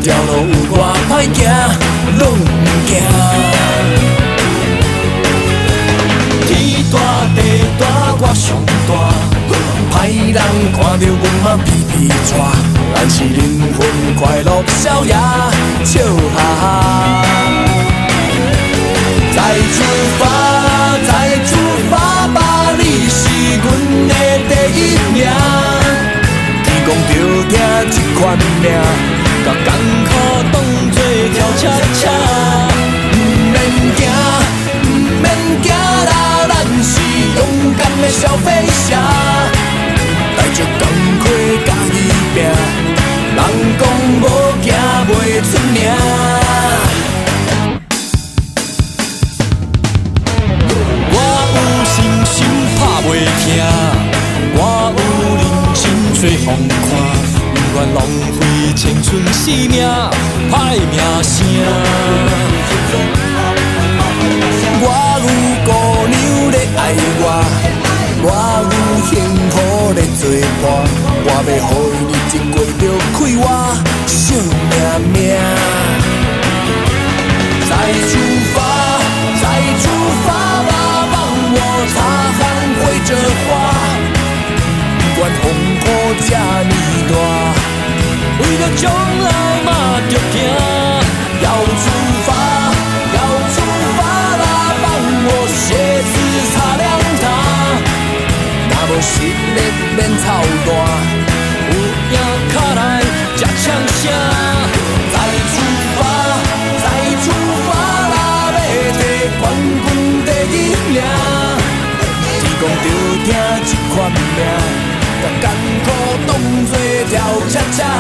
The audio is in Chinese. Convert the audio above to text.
条路有偌歹行，拢毋惊。天大地大，我上大，歹人看着阮嘛皮皮喘。咱是灵魂快乐逍遥，笑哈哈。再出发，再出发吧，你是阮的第一名。天公着疼这款命，甲艰苦当作跳恰恰。毋免惊，毋免惊啦，咱是勇敢的小飞侠，带着钢盔甲伊拼，人讲无惊袂出名。袂听，我有人生做风看，不愿浪费青春生命，歹名声。我有姑娘咧爱我，我有幸福咧作伴，我要予伊日子过着快活，惜命命。再出发，再出发吧，帮我擦汗。挥着花，不管风雨这呢大，为了将来嘛着行。要出发，要出发啦！帮我鞋子擦亮它，若无实力免操蛋，有影脚来才呛声。再出发，再出发啦！要摕冠军第一名。讲着疼这款命，甲艰苦当作跳恰恰。